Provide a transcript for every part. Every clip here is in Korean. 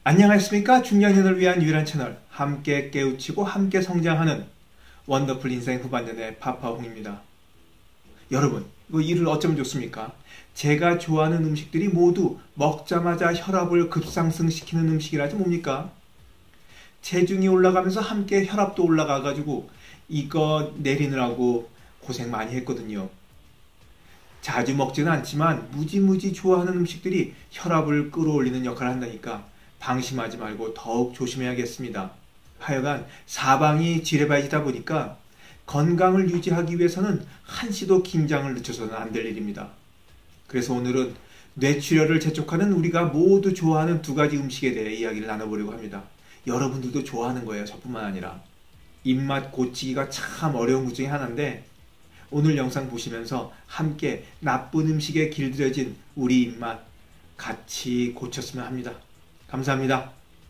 안녕하십니까? 중년년을 위한 유일한 채널, 함께 깨우치고 함께 성장하는 원더풀 인생 후반년의 파파홍입니다. 여러분, 이거 일을 어쩌면 좋습니까? 제가 좋아하는 음식들이 모두 먹자마자 혈압을 급상승시키는 음식이라지 뭡니까? 체중이 올라가면서 함께 혈압도 올라가가지고 이거 내리느라고 고생 많이 했거든요. 자주 먹지는 않지만 무지무지 좋아하는 음식들이 혈압을 끌어올리는 역할을 한다니까 방심하지 말고 더욱 조심해야겠습니다. 하여간 사방이 지뢰바이지다 보니까 건강을 유지하기 위해서는 한시도 긴장을 늦춰서는 안 될 일입니다. 그래서 오늘은 뇌출혈을 재촉하는 우리가 모두 좋아하는 두 가지 음식에 대해 이야기를 나눠보려고 합니다. 여러분들도 좋아하는 거예요. 저뿐만 아니라. 입맛 고치기가 참 어려운 것 중에 하나인데 오늘 영상 보시면서 함께 나쁜 음식에 길들여진 우리 입맛 같이 고쳤으면 합니다. 감사합니다.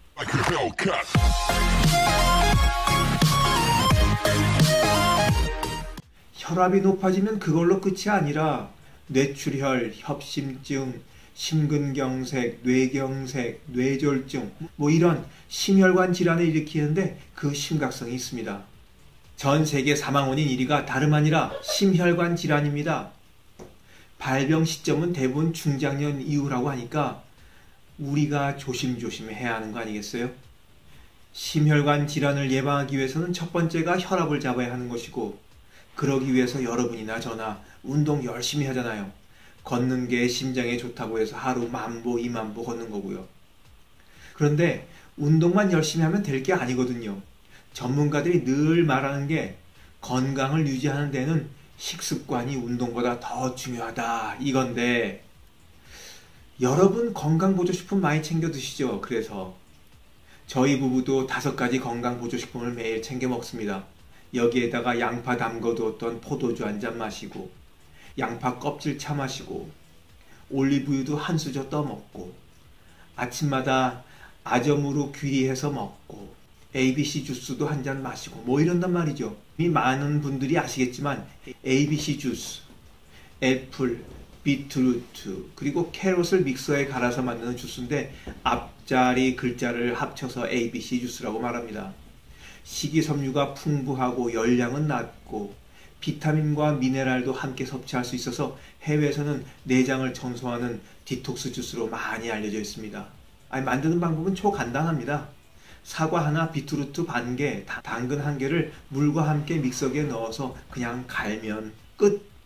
혈압이 높아지면 그걸로 끝이 아니라 뇌출혈, 협심증, 심근경색, 뇌경색, 뇌졸중 이런 심혈관 질환을 일으키는데 그 심각성이 있습니다. 전 세계 사망 원인 1위가 다름 아니라 심혈관 질환입니다. 발병 시점은 대부분 중장년 이후라고 하니까 우리가 조심조심 해야 하는 거 아니겠어요? 심혈관 질환을 예방하기 위해서는 첫 번째가 혈압을 잡아야 하는 것이고 그러기 위해서 여러분이나 저나 운동 열심히 하잖아요. 걷는 게 심장에 좋다고 해서 하루 10,000보, 20,000보 걷는 거고요. 그런데 운동만 열심히 하면 될 게 아니거든요. 전문가들이 늘 말하는 게 건강을 유지하는 데는 식습관이 운동보다 더 중요하다 이건데 여러분 건강보조식품 많이 챙겨 드시죠? 그래서 저희 부부도 5가지 건강보조식품을 매일 챙겨 먹습니다. 여기에다가 양파 담궈두었던 포도주 한 잔 마시고 양파 껍질 차 마시고 올리브유도 한 수저 떠먹고 아침마다 아점으로 귀리해서 먹고 ABC 주스도 한 잔 마시고 이런단 말이죠. 이미 많은 분들이 아시겠지만 ABC 주스, 애플, 비트루트 그리고 캐럿을 믹서에 갈아서 만드는 주스인데 앞자리 글자를 합쳐서 ABC 주스라고 말합니다. 식이섬유가 풍부하고 열량은 낮고 비타민과 미네랄도 함께 섭취할 수 있어서 해외에서는 내장을 청소하는 디톡스 주스로 많이 알려져 있습니다. 만드는 방법은 초간단합니다. 사과 하나, 비트루트 반 개, 당근 1개를 물과 함께 믹서기에 넣어서 그냥 갈면 끝!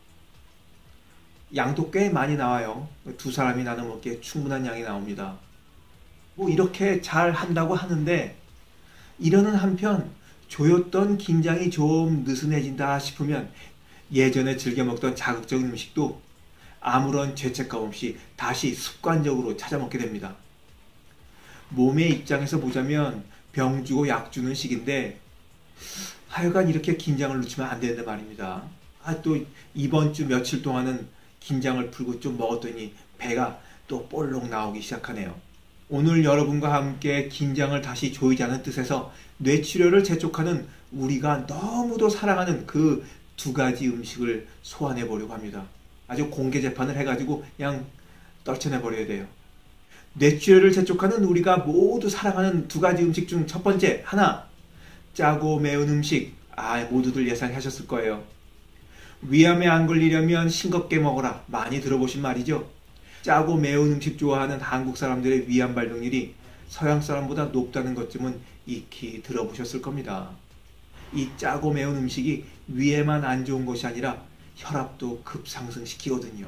양도 꽤 많이 나와요. 2사람이 나눠 먹기에 충분한 양이 나옵니다. 이렇게 잘 한다고 하는데 이러는 한편 조였던 긴장이 좀 느슨해진다 싶으면 예전에 즐겨 먹던 자극적인 음식도 아무런 죄책감 없이 다시 습관적으로 찾아 먹게 됩니다. 몸의 입장에서 보자면 병 주고 약 주는 식인데 하여간 이렇게 긴장을 늦추면 안 되는데 말입니다. 또 이번 주 며칠 동안은 긴장을 풀고 좀 먹었더니 배가 또 볼록 나오기 시작하네요. 오늘 여러분과 함께 긴장을 다시 조이자는 뜻에서 뇌출혈을 재촉하는 우리가 너무도 사랑하는 그 2가지 음식을 소환해 보려고 합니다. 아주 공개 재판을 해가지고 그냥 떨쳐내 버려야 돼요. 뇌출혈을 재촉하는 우리가 모두 사랑하는 2가지 음식 중 첫 번째 하나 짜고 매운 음식. 모두들 예상하셨을 거예요. 위암에 안 걸리려면 싱겁게 먹어라 많이 들어보신 말이죠. 짜고 매운 음식 좋아하는 한국 사람들의 위암 발병률이 서양 사람보다 높다는 것쯤은 익히 들어보셨을 겁니다. 이 짜고 매운 음식이 위에만 안 좋은 것이 아니라 혈압도 급상승시키거든요.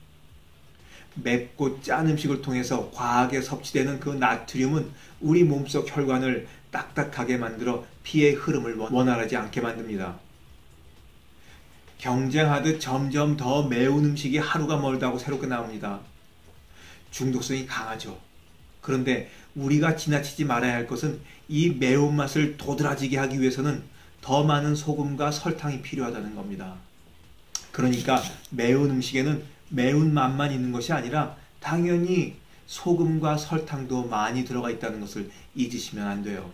맵고 짠 음식을 통해서 과하게 섭취되는 그 나트륨은 우리 몸속 혈관을 딱딱하게 만들어 피의 흐름을 원활하지 않게 만듭니다. 경쟁하듯 점점 더 매운 음식이 하루가 멀다고 새롭게 나옵니다. 중독성이 강하죠. 그런데 우리가 지나치지 말아야 할 것은 이 매운맛을 도드라지게 하기 위해서는 더 많은 소금과 설탕이 필요하다는 겁니다. 그러니까 매운 음식에는 매운 맛만 있는 것이 아니라 당연히 소금과 설탕도 많이 들어가 있다는 것을 잊으시면 안 돼요.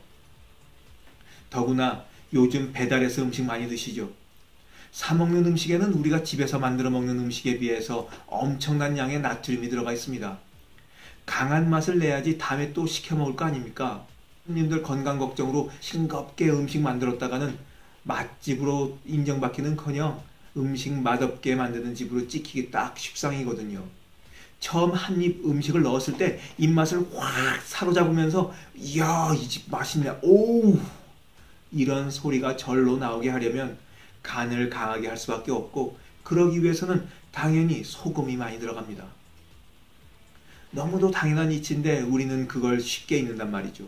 더구나 요즘 배달해서 음식 많이 드시죠. 사 먹는 음식에는 우리가 집에서 만들어 먹는 음식에 비해서 엄청난 양의 나트륨이 들어가 있습니다. 강한 맛을 내야지 다음에 또 시켜 먹을 거 아닙니까? 손님들 건강 걱정으로 싱겁게 음식 만들었다가는 맛집으로 인정받기는커녕 음식 맛없게 만드는 집으로 찍히기 딱 십상이거든요. 처음 한 입 음식을 넣었을 때 입맛을 확 사로잡으면서 이야, 이 집 맛있네, 오우, 이런 소리가 절로 나오게 하려면 간을 강하게 할 수밖에 없고, 그러기 위해서는 당연히 소금이 많이 들어갑니다. 너무도 당연한 이치인데 우리는 그걸 쉽게 잊는단 말이죠.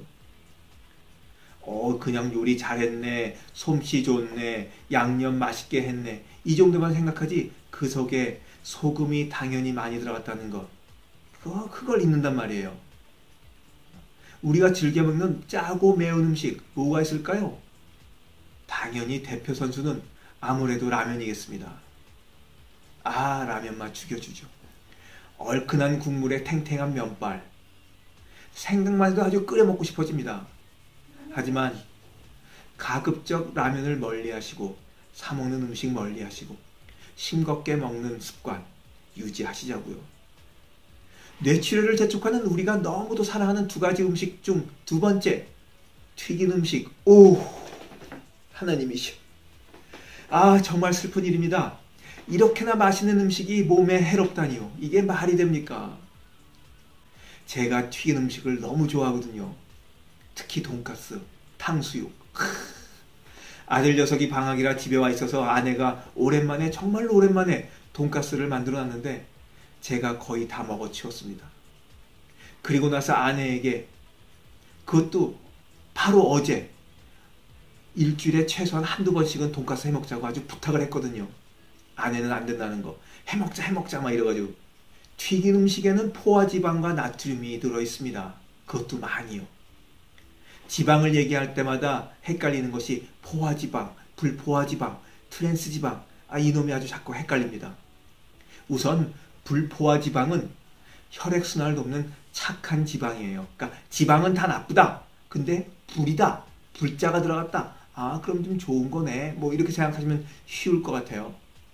그냥 요리 잘했네, 솜씨 좋네, 양념 맛있게 했네, 이 정도만 생각하지 그 속에 소금이 당연히 많이 들어갔다는 것, 그걸 잊는단 말이에요. 우리가 즐겨 먹는 짜고 매운 음식 뭐가 있을까요? 당연히 대표 선수는 아무래도 라면이겠습니다. 아, 라면 맛 죽여주죠. 얼큰한 국물에 탱탱한 면발, 생각만 해도 아주 끓여 먹고 싶어집니다. 하지만 가급적 라면을 멀리하시고 사먹는 음식 멀리하시고 싱겁게 먹는 습관 유지하시자고요. 뇌출혈을 재촉하는 우리가 너무도 사랑하는 두 가지 음식 중 두 번째, 튀긴 음식. 오, 하나님이시여. 아, 정말 슬픈 일입니다. 이렇게나 맛있는 음식이 몸에 해롭다니요. 이게 말이 됩니까? 제가 튀긴 음식을 너무 좋아하거든요. 특히 돈가스, 탕수육. 아들 녀석이 방학이라 집에 와 있어서 아내가 오랜만에, 정말로 오랜만에 돈가스를 만들어 놨는데 제가 거의 다 먹어치웠습니다. 그리고 나서 아내에게, 그것도 바로 어제, 일주일에 최소한 한두 번씩은 돈가스 해먹자고 아주 부탁을 했거든요. 아내는 안 된다는 거. 해먹자 막 이래가지고. 튀긴 음식에는 포화지방과 나트륨이 들어있습니다. 그것도 많이요. 지방을 얘기할 때마다 헷갈리는 것이 포화지방, 불포화지방, 트랜스지방. 이놈이 아주 자꾸 헷갈립니다. 우선 불포화지방은 혈액순환을 돕는 착한 지방이에요. 그러니까 지방은 다 나쁘다. 근데 불이다. 불자가 들어갔다. 그럼 좀 좋은 거네. 뭐 이렇게 생각하시면 쉬울 것 같아요.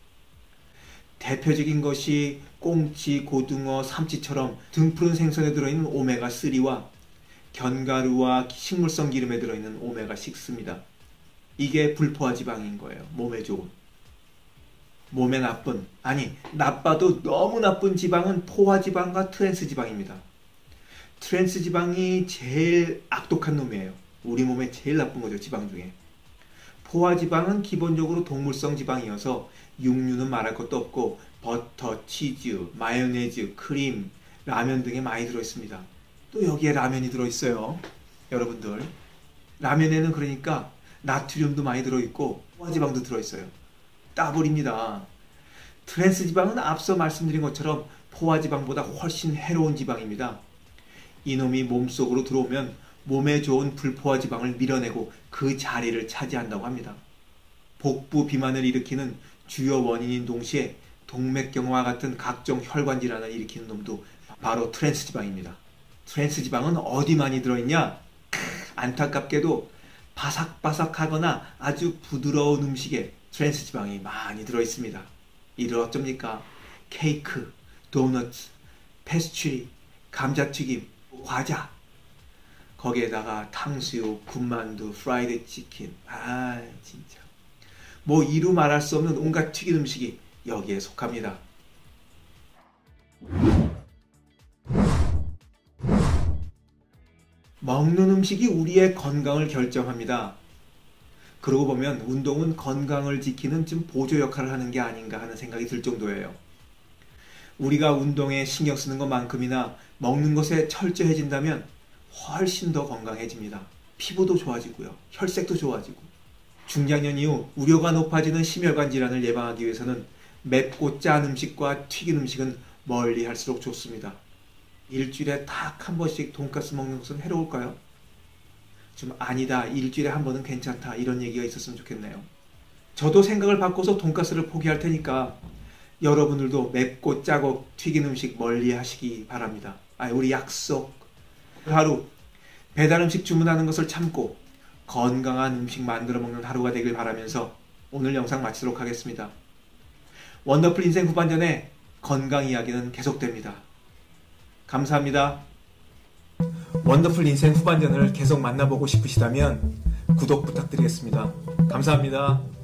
대표적인 것이 꽁치, 고등어, 삼치처럼 등푸른 생선에 들어있는 오메가3와 견과류와 식물성 기름에 들어있는 오메가6입니다. 이게 불포화지방인 거예요. 몸에 좋은. 몸에 나쁜, 나빠도 너무 나쁜 지방은 포화지방과 트랜스지방입니다. 트랜스지방이 제일 악독한 놈이에요. 우리 몸에 제일 나쁜 거죠, 지방 중에. 포화지방은 기본적으로 동물성 지방이어서 육류는 말할 것도 없고 버터, 치즈, 마요네즈, 크림, 라면 등에 많이 들어있습니다. 또 여기에 라면이 들어있어요. 여러분들, 라면에는 그러니까 나트륨도 많이 들어있고 포화지방도 들어있어요. 따블입니다. 트랜스지방은 앞서 말씀드린 것처럼 포화지방보다 훨씬 해로운 지방입니다. 이놈이 몸속으로 들어오면 몸에 좋은 불포화지방을 밀어내고 그 자리를 차지한다고 합니다. 복부 비만을 일으키는 주요 원인인 동시에 동맥경화와 같은 각종 혈관 질환을 일으키는 놈도 바로 트랜스지방입니다. 트랜스지방은 어디 많이 들어있냐? 안타깝게도 바삭바삭하거나 아주 부드러운 음식에 트랜스지방이 많이 들어있습니다. 이를 어쩝니까? 케이크, 도넛, 패스트리, 감자튀김, 과자, 거기에다가 탕수육, 군만두, 프라이드 치킨, 진짜 뭐 이루 말할 수 없는 온갖 튀긴 음식이 여기에 속합니다. 먹는 음식이 우리의 건강을 결정합니다. 그러고 보면 운동은 건강을 지키는 좀 보조 역할을 하는 게 아닌가 하는 생각이 들 정도예요. 우리가 운동에 신경 쓰는 것만큼이나 먹는 것에 철저해진다면 훨씬 더 건강해집니다. 피부도 좋아지고요. 혈색도 좋아지고. 중장년 이후 우려가 높아지는 심혈관 질환을 예방하기 위해서는 맵고 짠 음식과 튀긴 음식은 멀리 할수록 좋습니다. 일주일에 딱 한 번씩 돈가스 먹는 것은 해로울까요? 좀 아니다, 일주일에 한 번은 괜찮다, 이런 얘기가 있었으면 좋겠네요. 저도 생각을 바꿔서 돈가스를 포기할 테니까 여러분들도 맵고 짜고 튀긴 음식 멀리 하시기 바랍니다. 우리 약속. 하루 배달 음식 주문하는 것을 참고 건강한 음식 만들어 먹는 하루가 되길 바라면서 오늘 영상 마치도록 하겠습니다. 원더풀 인생 후반전에 건강 이야기는 계속됩니다. 감사합니다. 원더풀 인생 후반전을 계속 만나보고 싶으시다면 구독 부탁드리겠습니다. 감사합니다.